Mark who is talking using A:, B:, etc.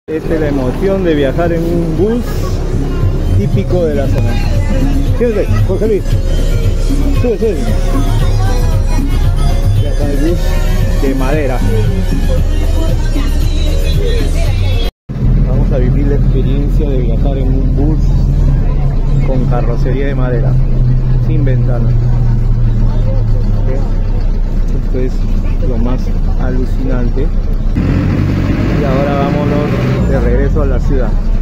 A: Esta es la emoción de viajar en un bus típico de la zona. Fíjate, Jorge Luis. Sube, sube. Ya está el bus de madera. Vamos a vivir la experiencia de viajar en un bus con carrocería de madera, sin ventanas. Esto es lo más alucinante. Y ahora vámonos de regreso a la ciudad.